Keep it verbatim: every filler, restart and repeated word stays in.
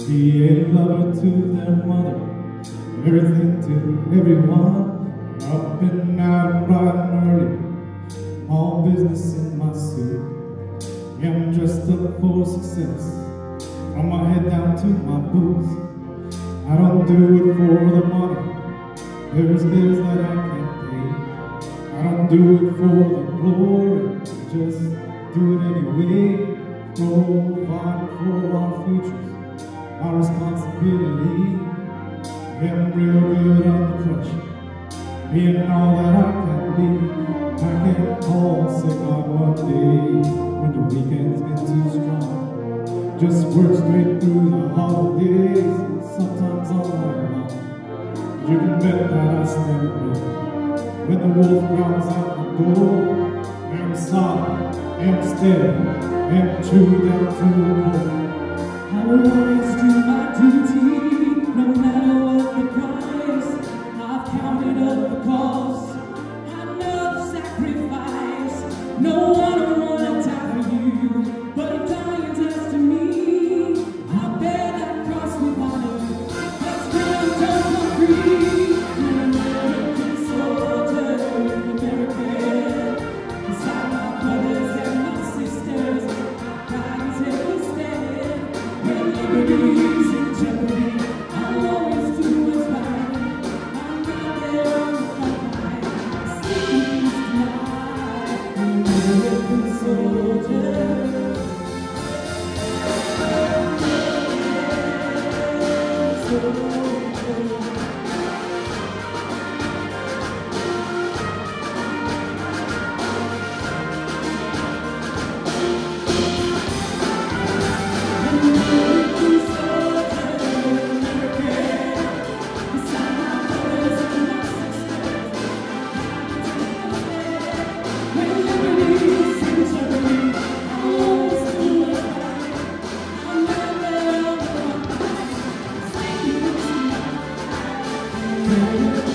Be a lover to their mother, everything to everyone. Up and out, bright and early, all business in my suit. Yeah, I'm dressed up for success, from my head down to my boots. I don't do it for the money, there's bills that I can't pay. I don't do it for the glory, just do it anyway. Provide for our futures, my responsibility. Yeah, I'm real good under pressure, being all that I can be. I can't call sick on one day when the weekend's been too strong. Just work straight through the holidays, sometimes all night long. You can bet that I stand ready when the wolf rounds out the door. I'm solid, I'm steady, I'm true down to the core. I will always do my duty, no matter what the price. I've counted up the cost, I know the sacrifice. No one will want to die for you, but if dying does to me, I bear that cross with honor. That's when I'm done for free. An American soldier, American, beside my brothers and my sisters, I take a stand. When liberty's in jeopardy, I'll always do what's right. I'm not there on the front line, sleeping tonight. An American soldier. Thank you.